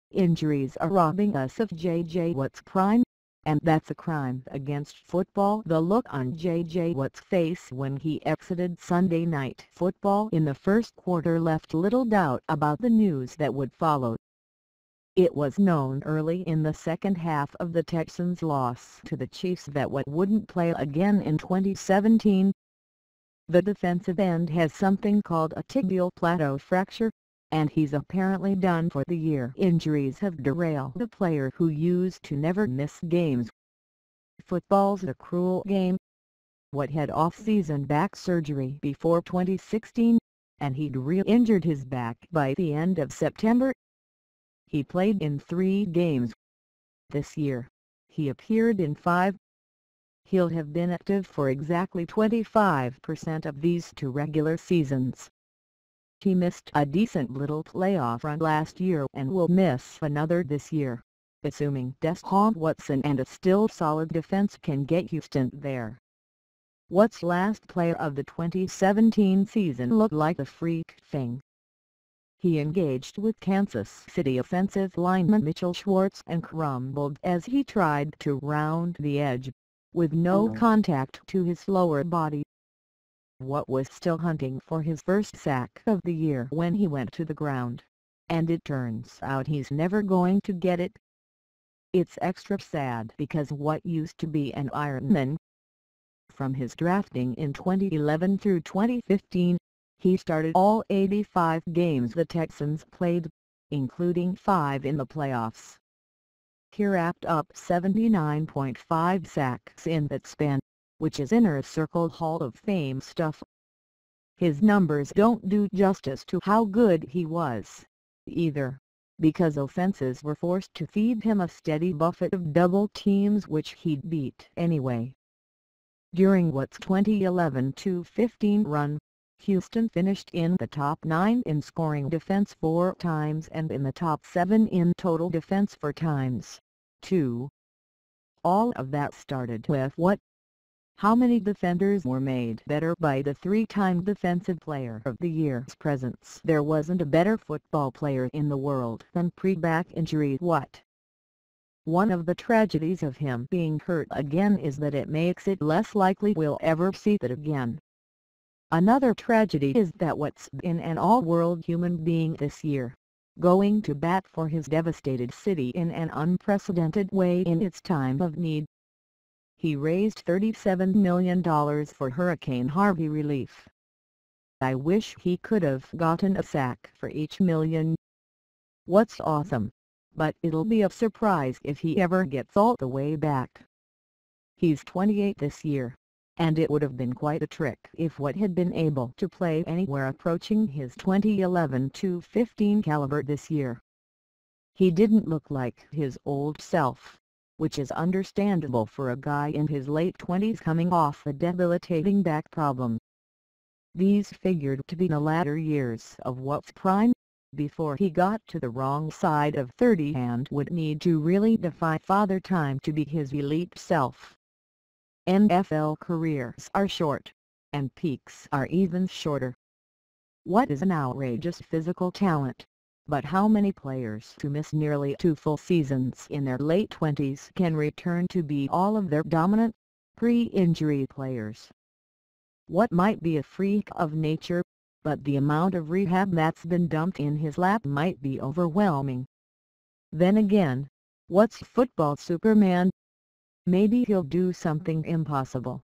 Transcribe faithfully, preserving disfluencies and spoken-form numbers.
Injuries are robbing us of J J Watt's prime, and that's a crime against football. The look on J J Watt's face when he exited Sunday Night Football in the first quarter left little doubt about the news that would follow. It was known early in the second half of the Texans' loss to the Chiefs that Watt wouldn't play again in twenty seventeen. The defensive end has something called a tibial plateau fracture, and he's apparently done for the year. Injuries have derailed a player who used to never miss games. Football's a cruel game. Watt had off-season back surgery before twenty sixteen, and he'd re-injured his back by the end of September. He played in three games. This year, he appeared in five. He'll have been active for exactly twenty-five percent of these two regular seasons. He missed a decent little playoff run last year and will miss another this year, assuming Deshaun Watson and a still solid defense can get Houston there. Watt's last play of the twenty seventeen season looked like a freak thing. He engaged with Kansas City offensive lineman Mitchell Schwartz and crumbled as he tried to round the edge, with no contact to his lower body. Watt was still hunting for his first sack of the year when he went to the ground, and it turns out he's never going to get it. It's extra sad because Watt used to be an Ironman. From his drafting in twenty eleven through twenty fifteen, he started all eighty-five games the Texans played, including five in the playoffs. He racked up seventy-nine point five sacks in that span, which is Inner Circle Hall of Fame stuff. His numbers don't do justice to how good he was, either, because offenses were forced to feed him a steady buffet of double teams which he'd beat anyway. During Watt's twenty eleven to fifteen run, Houston finished in the top nine in scoring defense four times and in the top seven in total defense four times, too. All of that started with Watt. How many defenders were made better by the three-time Defensive Player of the Year's presence? There wasn't a better football player in the world than pre-back injury Watt. One of the tragedies of him being hurt again is that it makes it less likely we'll ever see that again. Another tragedy is that Watt's been an all-world human being this year, going to bat for his devastated city in an unprecedented way in its time of need. He raised thirty-seven million dollars for Hurricane Harvey relief. I wish he could have gotten a sack for each million. Watt's awesome, but it'll be a surprise if he ever gets all the way back. He's twenty-eight this year, and it would have been quite a trick if Watt had been able to play anywhere approaching his twenty eleven to fifteen caliber this year. He didn't look like his old self, which is understandable for a guy in his late twenties coming off a debilitating back problem. These figured to be the latter years of Watt's prime, before he got to the wrong side of thirty and would need to really defy father time to be his elite self. N F L careers are short, and peaks are even shorter. Watt is an outrageous physical talent, but how many players who miss nearly two full seasons in their late twenties can return to be all of their dominant, pre-injury players? Watt might be a freak of nature, but the amount of rehab that's been dumped in his lap might be overwhelming. Then again, Watt's football Superman? Maybe he'll do something impossible,